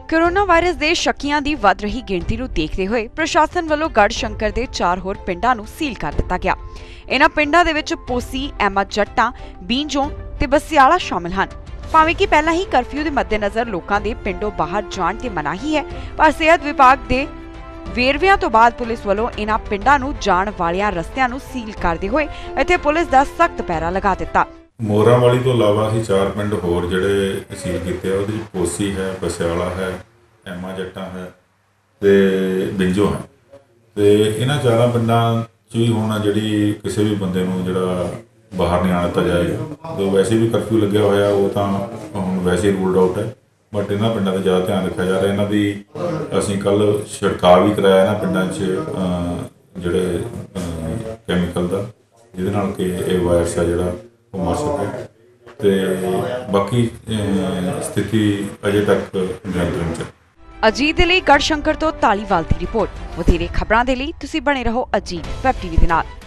Corona virus ਦੇ ਸ਼ੱਕੀਆਂ ਦੀ ਵੱਧ ਰਹੀ ਗਿਣਤੀ ਨੂੰ ਦੇਖਦੇ ਹੋਏ ਪ੍ਰਸ਼ਾਸਨ ਵੱਲੋਂ ਗੜ੍ਹ ਸ਼ੰਕਰ ਦੇ 4 ਹੋਰ ਪਿੰਡਾਂ ਨੂੰ ਸੀਲ ਕਰ ਦਿੱਤਾ ਗਿਆ। ਇਹਨਾਂ ਪਿੰਡਾਂ ਦੇ ਵਿੱਚ ਪੋਸੀ, ਐਮਾ ਜੱਟਾਂ, ਬੀਂਜੋਂ ਤੇ ਬਸਿਆਲਾ ਸ਼ਾਮਿਲ ਹਨ। ਭਾਵੇਂ ਕਿ ਪਹਿਲਾਂ ਹੀ ਕਰਫਿਊ ਦੇ ਮੱਦੇਨਜ਼ਰ ਲੋਕਾਂ ਦੇ ਪਿੰਡੋਂ ਬਾਹਰ ਜਾਣ ਤੇ ਮਨਾਹੀ ਹੈ, ਪਰ ਸਿਹਤ ਵਿਭਾਗ ਦੇ ਵੇਰਵਿਆਂ ਤੋਂ ਬਾਅਦ ਪੁਲਿਸ ਵੱਲੋਂ ਇਹਨਾਂ ਪਿੰਡਾਂ ਨੂੰ ਜਾਣ ਵਾਲਿਆਂ ਰਸਤਿਆਂ ਨੂੰ ਸੀਲ ਕਰਦੇ ਹੋਏ ਇੱਥੇ ਪੁਲਿਸ ਦਾ ਸਖਤ ਪਹਿਰਾ ਲਗਾ ਦਿੱਤਾ। ਮੋਰਾਂਵਾਲੀ ਤੋਂ ਇਲਾਵਾ ਅਸੀਂ 4 ਪਿੰਡ ਹੋਰ ਜਿਹੜੇ ਸੀਲ ਕੀਤੇ ਆ। ਉਹਦੇ ਵਿੱਚ ਪੋਸੀ ਹੈ, ਬਸਿਆਲਾ ਹੈ, ਐਮਾ ਜੱਟਾਂ ਹੈ ਤੇ ਬਿੰਜੋ ਹੈ। ਤੇ ਇਹਨਾਂ 4 ਪਿੰਡਾਂ 'ਚ ਵੀ ਹੁਣ ਜਿਹੜੀ ਕਿਸੇ ਵੀ ਬੰਦੇ ਨੂੰ ਜਿਹੜਾ ਬਾਹਰ ਨਹੀਂ ਆਉਣ ਦਿੱਤਾ ਜਾਏਗਾ। ਤੇ ਵੈਸੇ ਵੀ ਕਰਫਿਊ ਲੱਗਿਆ ਹੋਇਆ, ਉਹ ਤਾਂ ਹੁਣ ਵੈਸੇ ਰੂਲਡ ਆਊਟ ਹੈ, ਬਟ ਇਹਨਾਂ ਪਿੰਡਾਂ 'ਤੇ ਜ਼ਿਆਦਾ ਧਿਆਨ ਰੱਖਿਆ ਜਾ ਰਿਹਾ। ਇਹਨਾਂ ਦੀ ਅਸੀਂ ਕੱਲ੍ਹ ਛਿੜਕਾਅ ਵੀ ਕਰਾਇਆ ਇਹਨਾਂ ਪਿੰਡਾਂ 'ਚ ਜਿਹੜੇ ਕੈਮੀਕਲ ਦਾ, ਜਿਹਦੇ ਨਾਲ ਕਿ ਇਹ ਵਾਇਰਸ ਆ ਜਿਹੜਾ ਉਹ ਮਰ ਸਕੇ। ਤੇ ਬਾਕੀ ਸਥਿਤੀ ਅਜੇ ਤੱਕ ਨਿਯੰਤਰਣ 'ਚ। ਅਜੀਤ ਦੇ ਲਈ ਗੜ੍ਹ ਸ਼ੰਕਰ ਤੋਂ ਧਾਲੀਵਾਲ ਦੀ ਰਿਪੋਰਟ। ਵਧੇਰੇ ਖਬਰਾਂ ਦੇ ਲਈ ਤੁਸੀਂ ਬਣੇ ਰਹੋ ਅਜੀਤ ਵੈਬ ਟੀਵੀ ਦੇ ਨਾਲ।